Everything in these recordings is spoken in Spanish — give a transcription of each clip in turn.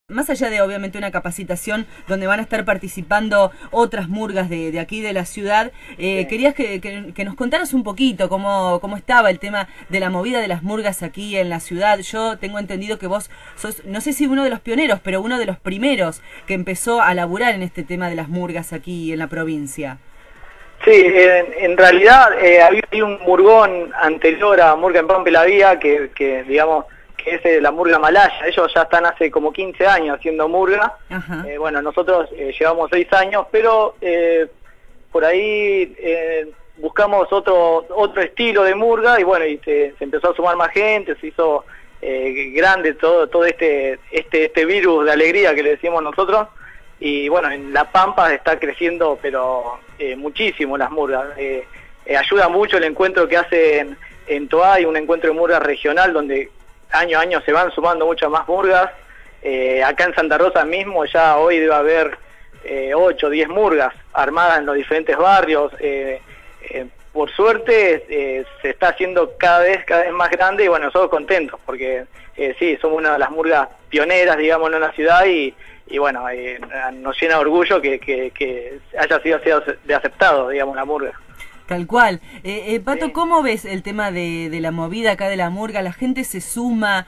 Más allá de obviamente una capacitación donde van a estar participando otras murgas de aquí de la ciudad, Sí. querías que nos contaras un poquito cómo estaba el tema de la movida de las murgas aquí en la ciudad. Yo tengo entendido que vos sos, no sé si uno de los pioneros, pero uno de los primeros que empezó a laburar en este tema de las murgas aquí en la provincia. Sí, en realidad había un murgón anterior a Murga en Pampe la Vía, que digamos que es la murga malaya. Ellos ya están hace como 15 años haciendo murga. Ajá. Bueno, nosotros llevamos 6 años, pero por ahí buscamos otro estilo de murga y bueno, y se empezó a sumar más gente, se hizo grande todo este virus de alegría que le decimos nosotros. Y bueno, en La Pampa está creciendo, pero muchísimo las murgas. Ayuda mucho el encuentro que hacen en Toay, un encuentro de murgas regional donde año a año se van sumando muchas más murgas. Acá en Santa Rosa mismo ya hoy debe haber 8 o 10 murgas armadas en los diferentes barrios. Por suerte se está haciendo cada vez más grande y bueno, nosotros contentos porque sí, somos una de las murgas pioneras, digamos, en la ciudad y bueno, nos llena de orgullo que haya sido de aceptado, digamos, la murga. Tal cual. Pato, Sí. ¿cómo ves el tema de la movida acá de la murga? La gente se suma,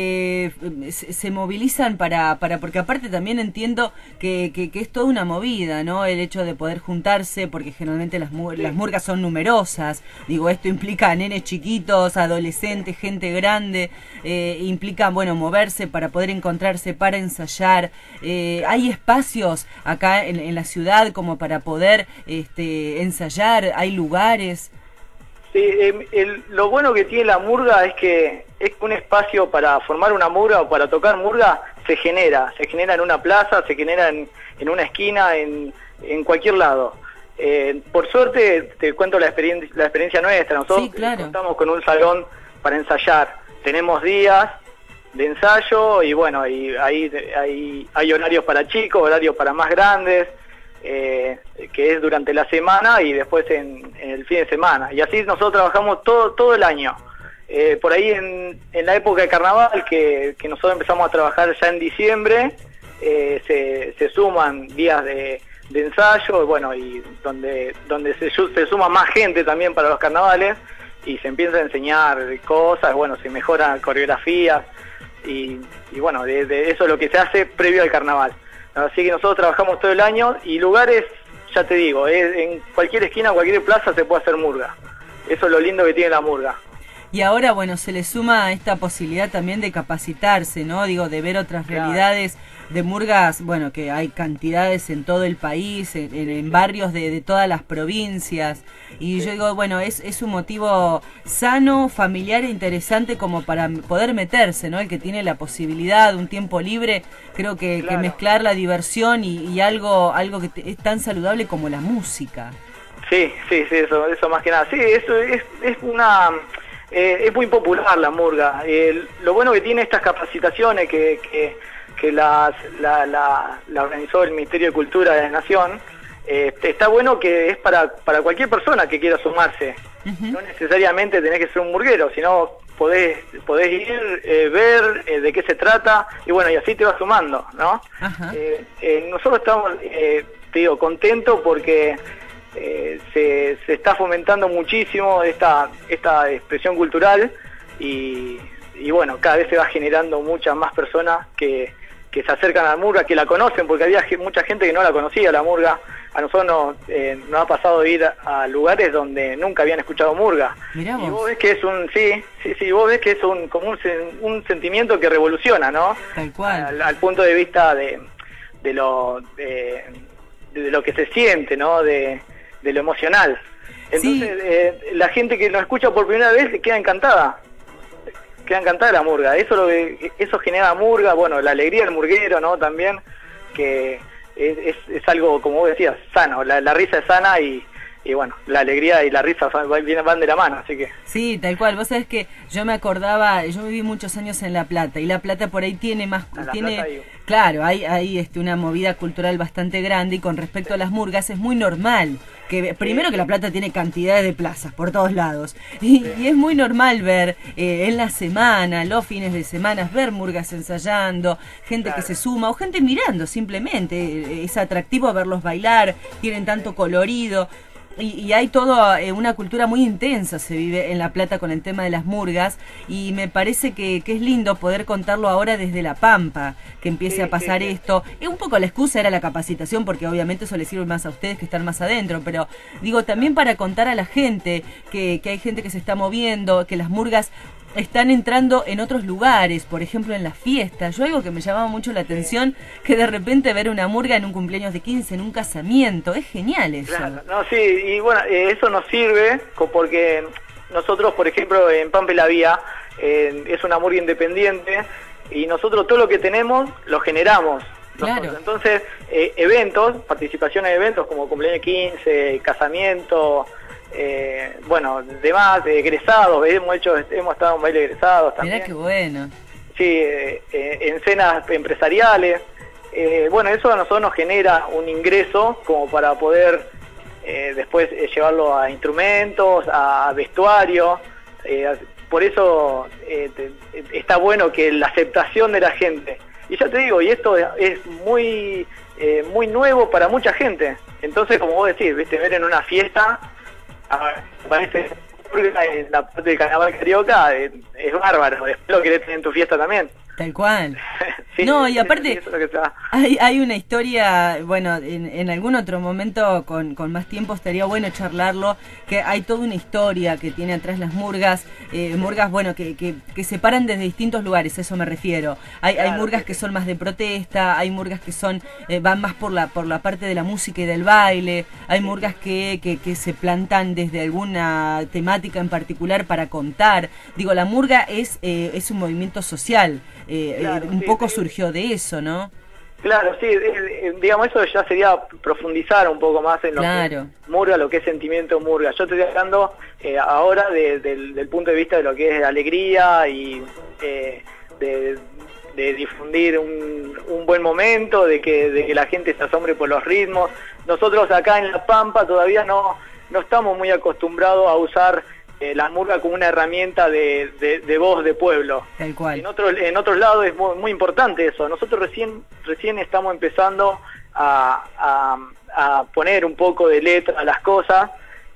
se movilizan porque aparte también entiendo que es toda una movida, ¿no? El hecho de poder juntarse, porque generalmente las murgas son numerosas. Digo, esto implica nenes chiquitos, adolescentes, gente grande, implica, bueno, moverse para poder encontrarse, para ensayar. ¿Hay espacios acá en la ciudad como para poder ensayar? ¿Hay lugares? Sí, lo bueno que tiene la murga es que es un espacio para formar una murga o para tocar murga, se genera en una plaza, se genera en una esquina, en cualquier lado. Por suerte, te cuento la experiencia nuestra, nosotros Sí, claro. contamos con un salón para ensayar, tenemos días de ensayo y bueno, y hay horarios para chicos, horarios para más grandes, que es durante la semana y después en el fin de semana. Y así nosotros trabajamos todo el año. Por ahí en la época de carnaval, que nosotros empezamos a trabajar ya en diciembre, se suman días de ensayo, bueno, y donde se suma más gente también para los carnavales y se empieza a enseñar cosas, bueno, se mejoran coreografías y bueno, de eso es lo que se hace previo al carnaval. Así que nosotros trabajamos todo el año y lugares, ya te digo, en cualquier esquina, cualquier plaza se puede hacer murga. Eso es lo lindo que tiene la murga. Y ahora, bueno, se le suma esta posibilidad también de capacitarse, ¿no? Digo, de ver otras Claro. realidades de murgas, bueno, que hay cantidades en todo el país, en barrios de todas las provincias. Y yo digo, bueno, es un motivo sano, familiar e interesante como para poder meterse, ¿no? El que tiene la posibilidad, un tiempo libre, creo que Claro. mezclar la diversión y algo que es tan saludable como la música. Sí, eso más que nada. Sí, eso es una... es muy popular la murga. Lo bueno que tiene estas capacitaciones que la organizó el Ministerio de Cultura de la Nación, está bueno que es para cualquier persona que quiera sumarse. Ujú. No necesariamente tenés que ser un murguero, sino podés ir, ver de qué se trata y bueno, y así te vas sumando, ¿no? Ajá. Nosotros estamos, te digo, contentos porque se está fomentando muchísimo esta expresión cultural y bueno, cada vez se va generando muchas más personas que se acercan a la murga, que la conocen, porque había mucha gente que no la conocía la murga. A nosotros nos ha pasado de ir a lugares donde nunca habían escuchado murga. Mirá Y vos. vos ves que es vos ves que es como un sentimiento que revoluciona, ¿no? Tal cual. Al punto de vista de lo que se siente, ¿no? De lo emocional. Entonces, la gente que lo escucha por primera vez queda encantada de la murga. Eso genera murga, bueno, la alegría del murguero, ¿no? También, que es algo, como vos decías, sano. La risa es sana y y bueno, la alegría y la risa van de la mano, así que... Sí, tal cual. Vos sabés que yo me acordaba, yo viví muchos años en La Plata, y La Plata por ahí tiene más... Claro, hay una movida cultural bastante grande, y con respecto a las murgas es muy normal, que primero que La Plata tiene cantidades de plazas por todos lados, y es muy normal ver en la semana, los fines de semana, ver murgas ensayando, gente que se suma, o gente mirando simplemente, es atractivo verlos bailar, tienen tanto colorido. Y hay toda una cultura muy intensa se vive en La Plata con el tema de las murgas, y me parece que es lindo poder contarlo ahora desde La Pampa, que empiece a pasar esto. Un poco la excusa era la capacitación, porque obviamente eso les sirve más a ustedes que están más adentro, pero digo, también para contar a la gente que hay gente que se está moviendo, que las murgas están entrando en otros lugares, por ejemplo en las fiestas. Yo algo que me llamaba mucho la atención, que de repente ver una murga en un cumpleaños de 15, en un casamiento, es genial eso. Claro, no, sí, y bueno, eso nos sirve porque nosotros, por ejemplo, en Pampa y la Vía, es una murga independiente, y nosotros todo lo que tenemos lo generamos. Claro. Entonces, eventos, participación en eventos como cumpleaños 15, casamiento... bueno, demás, egresados, hemos estado en baile de egresados también. Mirá qué bueno. Sí, en cenas empresariales. Bueno, eso a nosotros nos genera un ingreso como para poder después llevarlo a instrumentos, a vestuario. Por eso está bueno que la aceptación de la gente. Y ya te digo, y esto es muy nuevo para mucha gente. Entonces, como vos decís, ¿viste? Ver en una fiesta... parece en la parte del carnaval carioca es bárbaro, después lo querés tener en tu fiesta también. Tal cual. Sí, no, y aparte eso es lo que hay una historia, bueno, en algún otro momento con más tiempo estaría bueno charlarlo, que hay toda una historia que tiene atrás las murgas, murgas, bueno, que se paran desde distintos lugares, eso me refiero. Hay murgas que son más de protesta, hay murgas que son van más por la parte de la música y del baile, hay murgas que se plantan desde alguna temática en particular para contar. Digo, la murga es un movimiento social. Un poco surgió de eso, ¿no? Claro, sí, digamos, eso ya sería profundizar un poco más en lo que es murga, lo que es sentimiento murga. Yo estoy hablando ahora del punto de vista de lo que es alegría y de difundir un buen momento, de que la gente se asombre por los ritmos. Nosotros acá en La Pampa todavía no estamos muy acostumbrados a usar la murga como una herramienta de voz de pueblo. Tal cual. En otros lados es muy importante eso. Nosotros recién estamos empezando a poner un poco de letra a las cosas.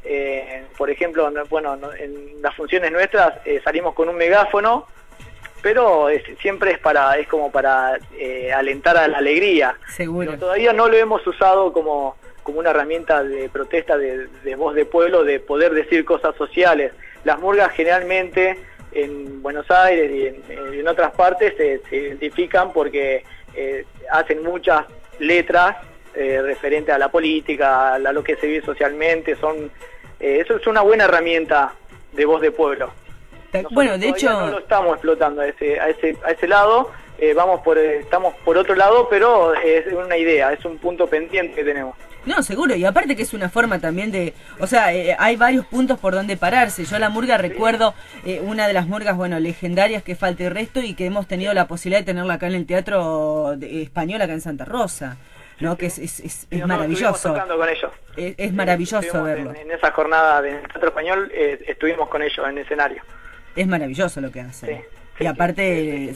Por ejemplo, bueno, en las funciones nuestras salimos con un megáfono, pero siempre es como para alentar a la alegría. Seguro. Pero todavía no lo hemos usado como una herramienta de protesta de voz de pueblo, de poder decir cosas sociales. Las murgas generalmente en Buenos Aires y en otras partes se identifican porque hacen muchas letras referentes a la política, a lo que se vive socialmente. Eso es una buena herramienta de voz de pueblo. Bueno, de hecho no lo estamos explotando a ese lado. Estamos por otro lado, pero es una idea, es un punto pendiente que tenemos. No, seguro, y aparte que es una forma también de... O sea, hay varios puntos por donde pararse. Yo la murga recuerdo una de las murgas, bueno, legendarias, que Falta y Resto, y que hemos tenido la posibilidad de tenerla acá en el Teatro Español, acá en Santa Rosa, ¿no? Que es maravilloso. Con ellos. Es maravilloso verlo. En esa jornada del Teatro Español estuvimos con ellos en escenario. Es maravilloso lo que hacen. Sí, y aparte...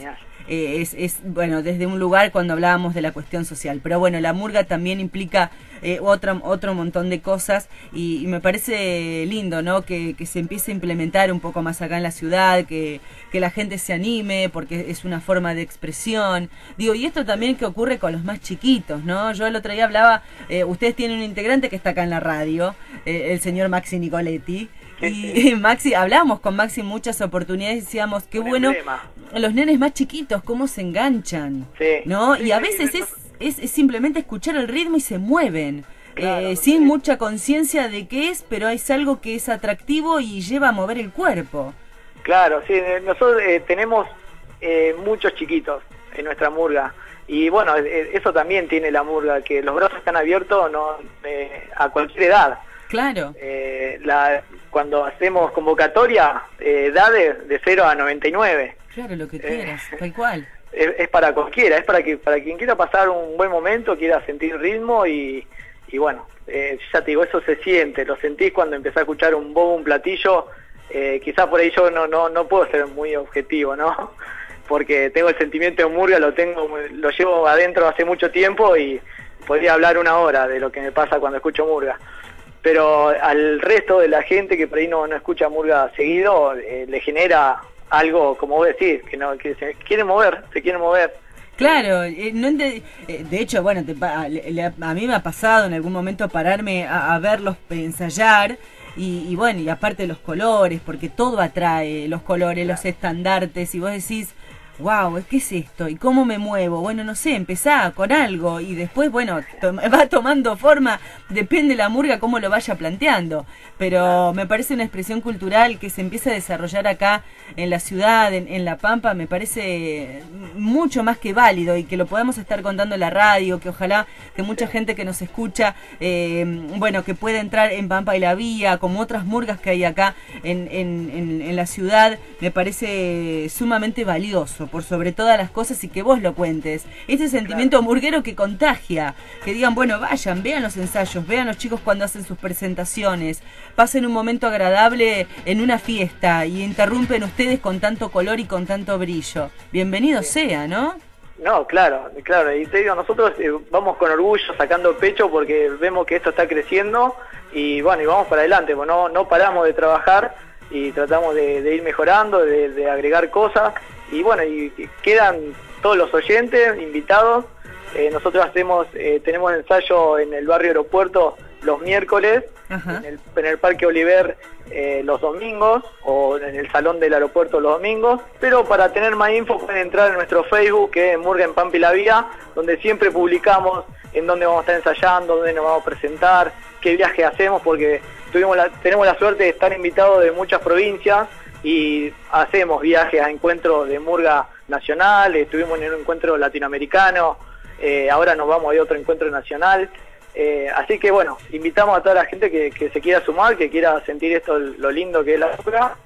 Es bueno, desde un lugar cuando hablábamos de la cuestión social, pero bueno, la murga también implica otro montón de cosas, y me parece lindo, ¿no? Que se empiece a implementar un poco más acá en la ciudad, que la gente se anime, porque es una forma de expresión. Digo, y esto también que ocurre con los más chiquitos, ¿no? Yo el otro día hablaba, ustedes tienen un integrante que está acá en la radio, el señor Maxi Nicoletti. Y Maxi, hablábamos con Maxi en muchas oportunidades y decíamos, qué bueno, los nenes más chiquitos, cómo se enganchan, ¿no? Y a veces es simplemente escuchar el ritmo y se mueven, sin mucha conciencia de qué es, pero es algo que es atractivo y lleva a mover el cuerpo. Claro, sí, nosotros tenemos muchos chiquitos en nuestra murga. Y bueno, eso también tiene la murga, que los brazos están abiertos a cualquier edad. Claro. Cuando hacemos convocatoria, edades de 0 a 99. Claro, lo que quieras, tal cual. Es para cualquiera, es para quien quiera pasar un buen momento, quiera sentir ritmo y bueno, ya te digo, eso se siente, lo sentís cuando empezás a escuchar un bombo, un platillo. Quizás por ahí yo no puedo ser muy objetivo, ¿no? Porque tengo el sentimiento de murga, lo llevo adentro hace mucho tiempo y podría hablar una hora de lo que me pasa cuando escucho murga. Pero al resto de la gente que por ahí no escucha murga seguido, le genera algo, como vos decís, que se quiere mover. Claro, de hecho, bueno, a mí me ha pasado en algún momento pararme a verlos ensayar y bueno, y aparte los colores, porque todo atrae, los colores, los estandartes, y vos decís, wow, ¿qué es esto? ¿Y cómo me muevo? Bueno, no sé, empezá con algo y después, bueno, va tomando forma, depende la murga cómo lo vaya planteando. Pero me parece una expresión cultural que se empieza a desarrollar acá en la ciudad, en La Pampa, me parece mucho más que válido y que lo podamos estar contando en la radio, que ojalá que mucha gente que nos escucha, bueno, que pueda entrar en Pampa y la Vía, como otras murgas que hay acá en la ciudad, me parece sumamente valioso, por sobre todas las cosas, y que vos lo cuentes. Ese sentimiento murguero que contagia, que digan, bueno, vayan, vean los ensayos, vean los chicos cuando hacen sus presentaciones, pasen un momento agradable en una fiesta y interrumpen ustedes con tanto color y con tanto brillo. Bienvenido sea, ¿no? No, claro, y te digo, nosotros vamos con orgullo, sacando pecho, porque vemos que esto está creciendo y bueno, y vamos para adelante, pues no paramos de trabajar y tratamos de ir mejorando, de agregar cosas, y bueno, y quedan todos los oyentes invitados. Nosotros tenemos ensayo en el barrio Aeropuerto los miércoles, en el Parque Oliver los domingos, o en el Salón del Aeropuerto los domingos. Pero para tener más info pueden entrar en nuestro Facebook, que es Murga en Pampa y la Vía, donde siempre publicamos en dónde vamos a estar ensayando, dónde nos vamos a presentar, qué viaje hacemos, porque tenemos la suerte de estar invitados de muchas provincias y hacemos viajes a encuentros de murga nacional. Estuvimos en un encuentro latinoamericano, ahora nos vamos a otro encuentro nacional. Así que bueno, invitamos a toda la gente que se quiera sumar, que quiera sentir esto, lo lindo que es la murga.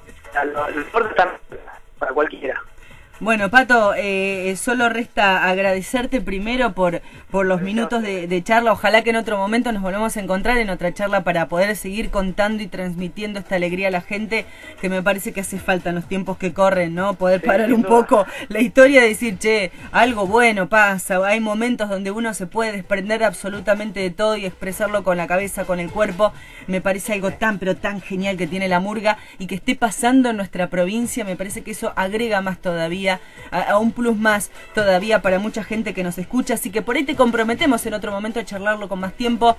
El deporte está para cualquiera. Bueno, Pato, solo resta agradecerte primero por los minutos de charla. Ojalá que en otro momento nos volvamos a encontrar en otra charla para poder seguir contando y transmitiendo esta alegría a la gente, que me parece que hace falta en los tiempos que corren, ¿no? Poder parar un poco la historia y decir, che, algo bueno pasa. Hay momentos donde uno se puede desprender absolutamente de todo y expresarlo con la cabeza, con el cuerpo. Me parece algo tan, pero tan genial que tiene la murga, y que esté pasando en nuestra provincia. Me parece que eso agrega más todavía, a un plus más todavía para mucha gente que nos escucha. Así que por ahí te comprometemos en otro momento a charlarlo con más tiempo,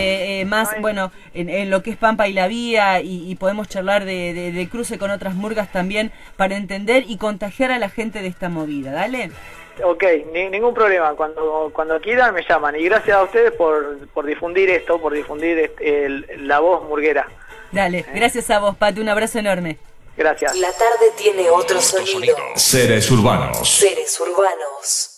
bueno, en lo que es Pampa y la Vía, y podemos charlar de cruce con otras murgas también, para entender y contagiar a la gente de esta movida. Dale. Ok, ningún problema. Cuando quieran me llaman, y gracias a ustedes por difundir esto, por difundir la voz murguera. Dale, gracias a vos, Pato, un abrazo enorme. Gracias. La tarde tiene otro sonido. Seres urbanos. Seres urbanos.